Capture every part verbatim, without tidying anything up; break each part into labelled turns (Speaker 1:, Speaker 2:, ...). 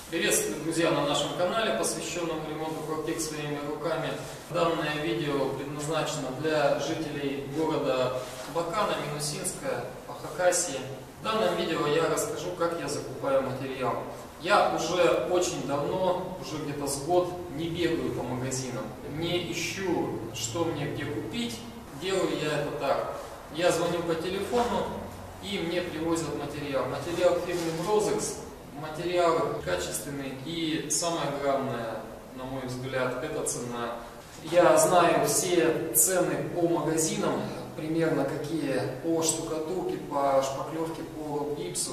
Speaker 1: Приветствую, друзья, на нашем канале, посвященном ремонту квартир своими руками. Данное видео предназначено для жителей города Абакана, Минусинска, по Хакасии. В данном видео я расскажу, как я закупаю материал. Я уже очень давно, уже где-то с год, не бегаю по магазинам, не ищу, что мне где купить. Делаю я это так. Я звоню по телефону, и мне привозят материал. Материал фирмы Брозекс. Материалы качественные, и самое главное, на мой взгляд, это цена. Я знаю все цены по магазинам, примерно какие по штукатурке, по шпаклевке, по гипсу.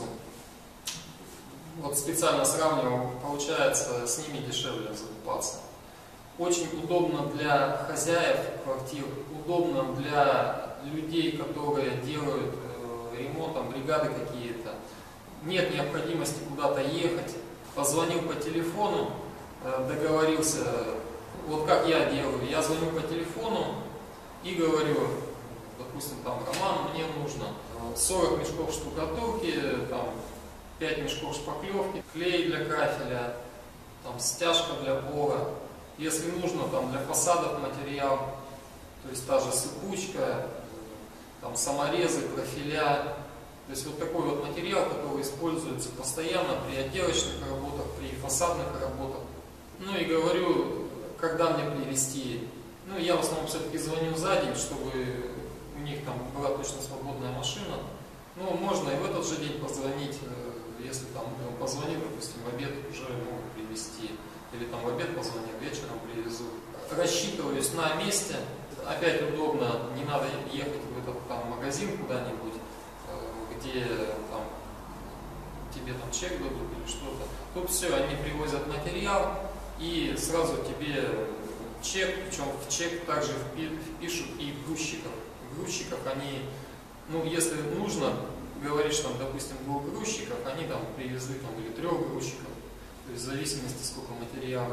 Speaker 1: Вот специально сравнивал, получается с ними дешевле закупаться. Очень удобно для хозяев квартир, удобно для людей, которые делают э, ремонт, там, бригады какие-то. Нет необходимости куда-то ехать, позвонил по телефону, договорился, вот как я делаю, я звоню по телефону и говорю, допустим, там, Роман, мне нужно сорок мешков штукатурки, там, пять мешков шпаклевки, клей для кафеля, там, стяжка для пола, если нужно, там, для фасадов материал, то есть та же сыпучка, там, саморезы, профиля. То есть вот такой вот материал, который используется постоянно при отделочных работах, при фасадных работах. Ну и говорю, когда мне привезти. Ну я в основном все-таки звоню за день, чтобы у них там была точно свободная машина. Ну можно и в этот же день позвонить, если там позвонит, допустим, в обед уже могут привезти. Или там в обед позвонил, вечером привезут. Рассчитываюсь на месте. Опять удобно, не надо ехать в этот там магазин куда-нибудь, где там, тебе там чек дадут или что-то. Тут все, они привозят материал и сразу тебе чек, причем в чек также впишут и грузчиков. Грузчиков они, ну если нужно, говоришь там, допустим, двух грузчиков, они там привезли там или трех грузчиков, то есть в зависимости сколько материала.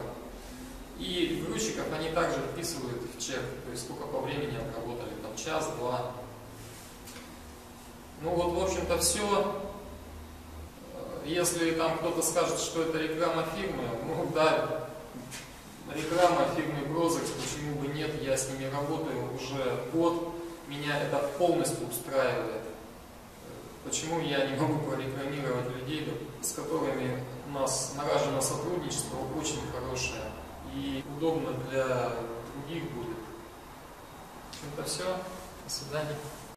Speaker 1: И грузчиков они также вписывают в чек, то есть сколько по времени отработали, там час-два. Ну вот, в общем-то, все. Если там кто-то скажет, что это реклама фирмы, ну да, реклама фирмы Брозекс, почему бы нет, я с ними работаю уже год, меня это полностью устраивает. Почему я не могу прорекламировать людей, с которыми у нас налажено сотрудничество очень хорошее и удобно для других будет. В общем-то, все. До свидания.